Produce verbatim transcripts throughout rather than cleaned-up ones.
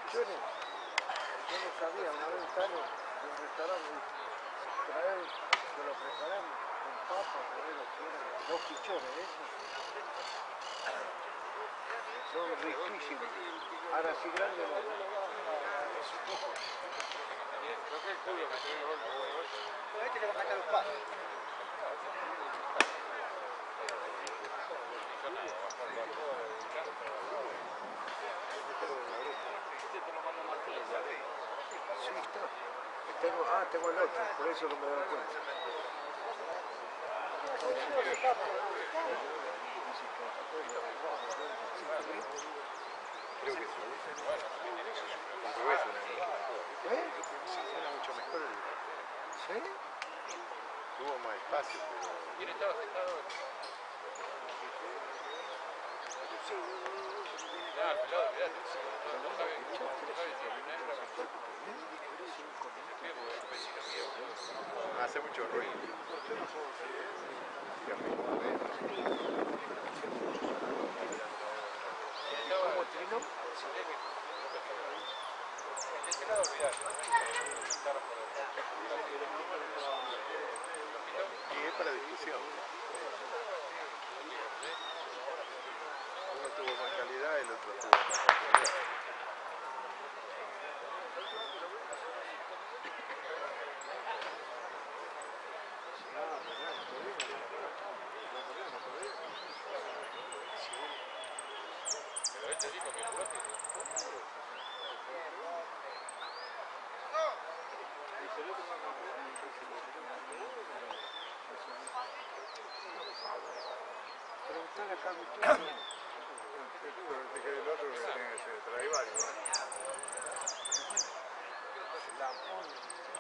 pichones. Yo no sabía, una vez estaba en un restaurante, traer, que lo preparamos con papas, dos pichones, esos. Son riquísimos. Ahora sí grande no. Creo que el culo me tiene el Pero este le va a sacar los pasos. Sí, está. Tengo, ah, tengo el otro, por eso no me doy cuenta. Creo que sí. Al revés, ¿Eh? suena mucho mejor. ¿Sí? Tuvo más espacio, pero... ¿Quién estaba sentado? Ya, pelado, mirá. No sabe, no sabe si hay una hembra o un hace mucho ruido. ¿Cómo trino? Y es para discusión. Uno tuvo más calidad, el otro tuvo más calidad. Pero este dijo que el bloque... Preguntar acá a mi tío. Te queda el otro que tiene que ser Traivari. La pone.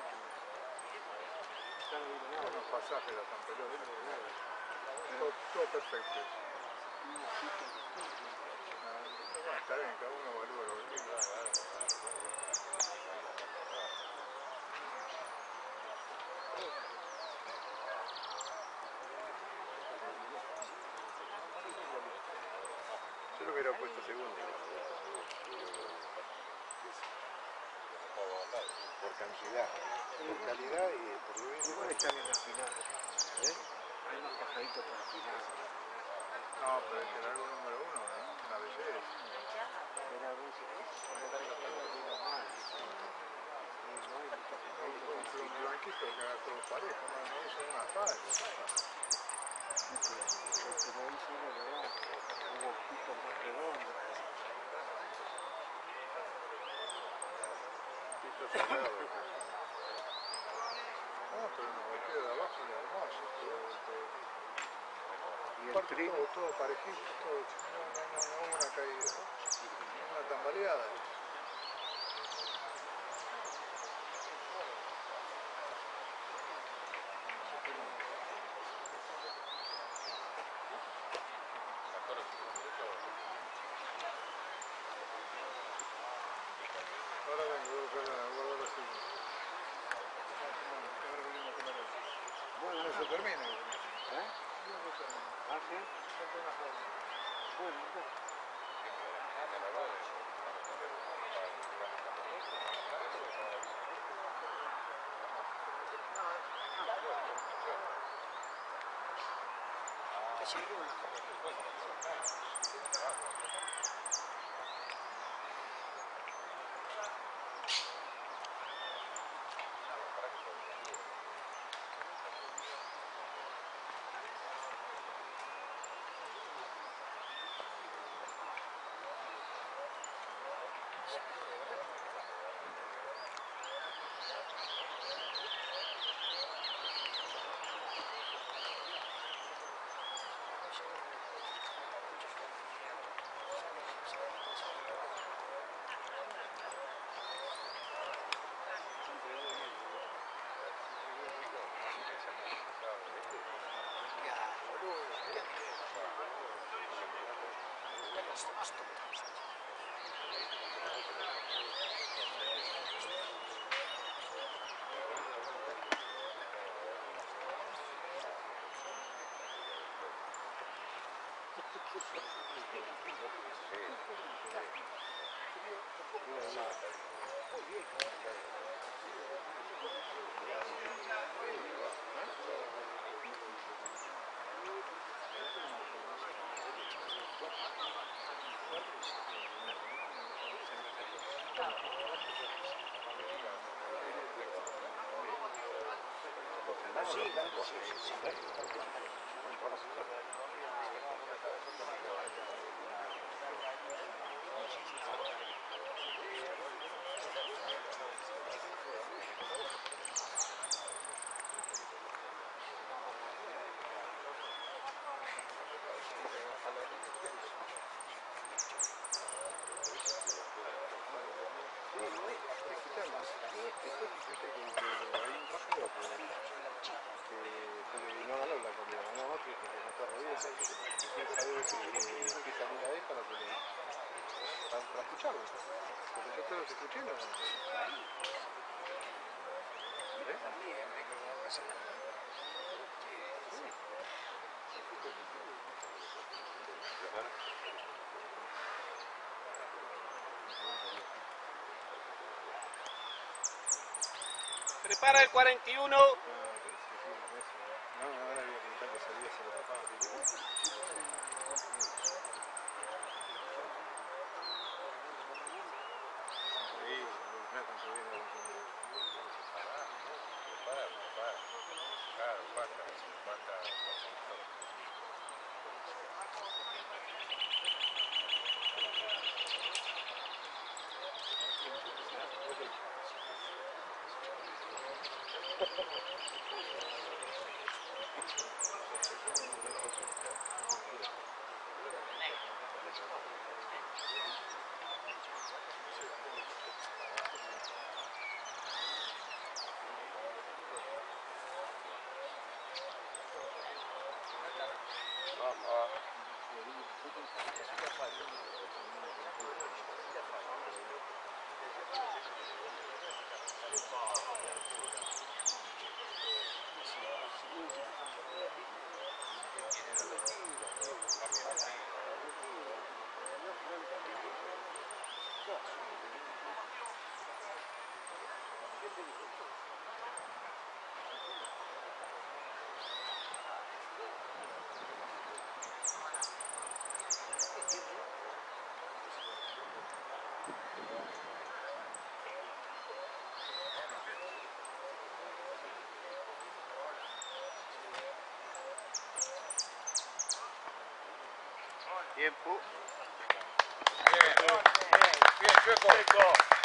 Unos pasajes de San Pelón. Todo, todo perfecto. Bueno, está bien, cada uno evalúa lo que quiere. Yo lo hubiera puesto segundo. Por cantidad, por calidad y por lo mismo. Igual están en la final. ¿Eh? Hay más pajaritos para la final. No, pero es que el árbol número uno, ¿no? Una belleza. Pero a veces, no mal. Un blanquito que haga todo parejo, no, no usa una falla. Pero ahí sí no le da un ojito más redondo. Esto es cerrado. Ah, pero nos queda de abajo y hermoso. Todo, todo. Y el Aparte trino. todo, todo parejito, todo. No, no, no, no hubo una caída. Una tambaleada. Ahora vengo, voy a buscar la guarda la silla. Ahora venimos a comer aquí. Bueno, No se termina. ¿eh? ¿Ah, sí? Bueno, entonces. Para escucharlo, porque yo te los escuché, ¿no? Prepara el cuarenta y uno. No, ahora había que intentar que salía, se lo tapaba. Tiempo. Bien, bien, bien, Chueco.